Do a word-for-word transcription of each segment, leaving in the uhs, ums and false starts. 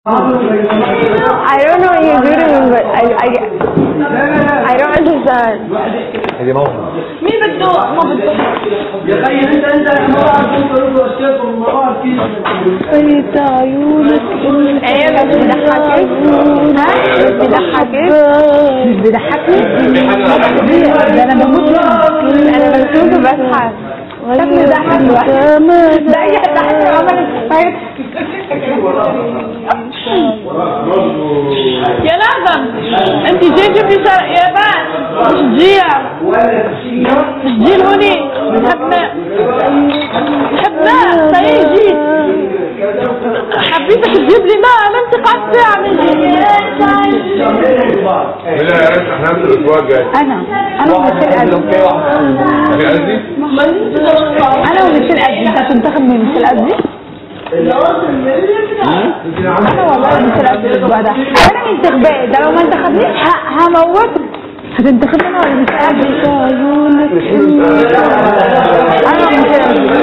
I don't know what you're doing, but I I I don't understand. هذه موقف. مين بده ما بده؟ يا خيي انت انت المرأة كنت تقول اشياء المرأة كيف؟ انت عيونك ايه مش بيضحكك؟ ها؟ مش بيضحكك؟ مش بيضحكني؟ ده انا بموت انا بشوفه بضحك. شكله ضحك لوحده. ده اي حد ضحك عمل يا لازم انت جاي جيبي يابان مش جيع مش جيل هوني حبنا حبنا صحيح جيت حبيتك تجيب لي ماء ما انت قعدت ساعة من لا يا ريت احنا ننزل الاسبوع الجاي. انا انا ومثل قدي في قصدي؟ انا ومثل قدي انت هتنتخب من مثل قدي؟ انا والله مثل قدي الاسبوع ده انا انتخابات ده لو ما انتخبنيش هموتك. هتنتخبني انا ولا مثل قدي؟ انا مثل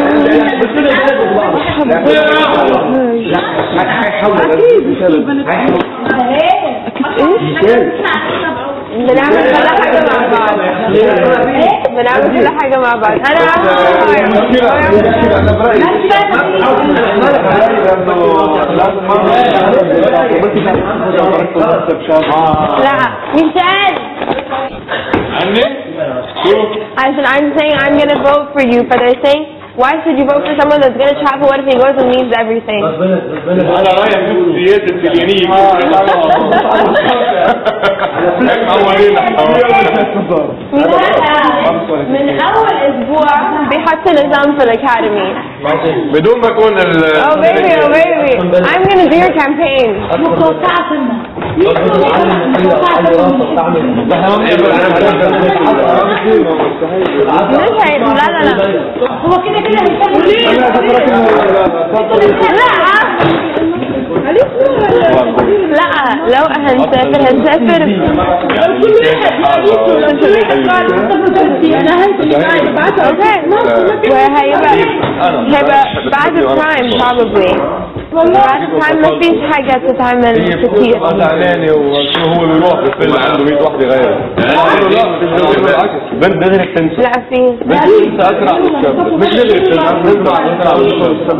قدي بنعمل كل حاجة مع بعض. بنعمل كل حاجة مع بعض. أنا لا مثال عشان I'm saying I'm gonna vote for you, but they're saying why should you vote for someone that's gonna travel? What if he goes and leaves everything? أنا رأيي نشوف زيادة اليمين. من أول أسبوع بيحط نظام في الأكاديمي. بدون ما يكون ال. Oh baby, oh baby, I'm gonna do your campaign. لا لا لا. هو كده كده هيتكلم. لا لو هنسافر هنسافر كل واحد وهيبقى هيبقى بعد التايم probably بعد التايم مفيش حاجة تتعمل كتير. زعلاني وشو هو اللي يروح بالفيلم عنده مية واحدة غيره. بنت بدري بتنسى. لا في. بنت بتنسى أسرع من الشاب. مش بدري بتنسى أسرع أسرع من الشاب.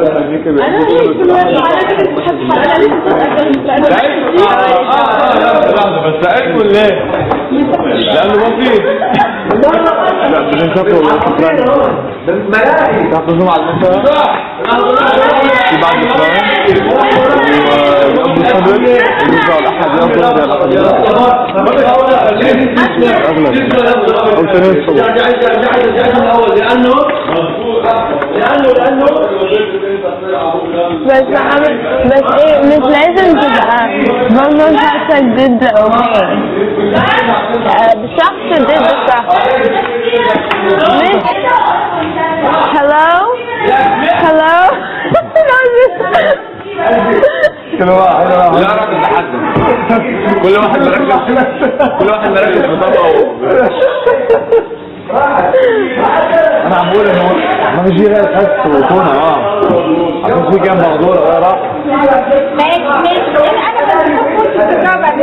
لحظة بس سألت ولا ايه؟ لأنه ما فيه. لا بدنا نسافر ولا نسافر؟ ملاهي. تحفظهم على المنطقة؟ في بعد الإسرائيل ويوم الصبر ويرجعوا الأحد يوم الأحد أغلب أو تنين الصبح. لأنه لأنه لأنه بس محمد بس ايه مش لازم تبقى برضه شخصك ضد اوكي شخص ضد الشخص مش hello hello كل واحد لا راجل تحدث كل واحد مركز كل واحد مركز في طبقه. انا عم بقول انه ما بيجي غير تحس وتونه اه عشان في كام موضوع غير ماشي ماشي انا بشوف فرصه الرابع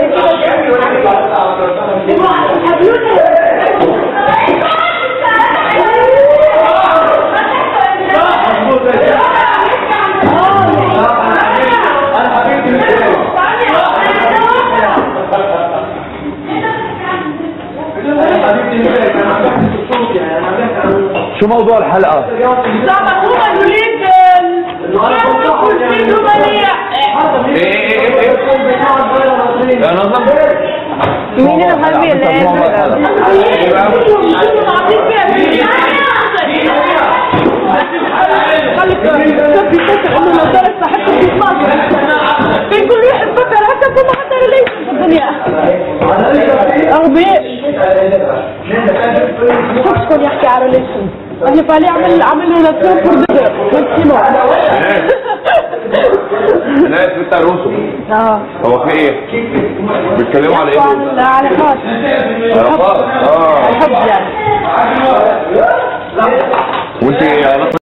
شو موضوع الحلقة؟ لا هو يريد يا نظم مين الغبي اللي بين كل واحد فكر حتى كل حتى ليش في الدنيا أغبياء شكرا يحكي على ليشن أنا فعلي عمل عمل له لابتوب فردده والسيمو ناس بتاع روسو اه هو في ايه؟ بيتكلموا على ايه؟ على علاقات علاقات اه الحب يعني وانت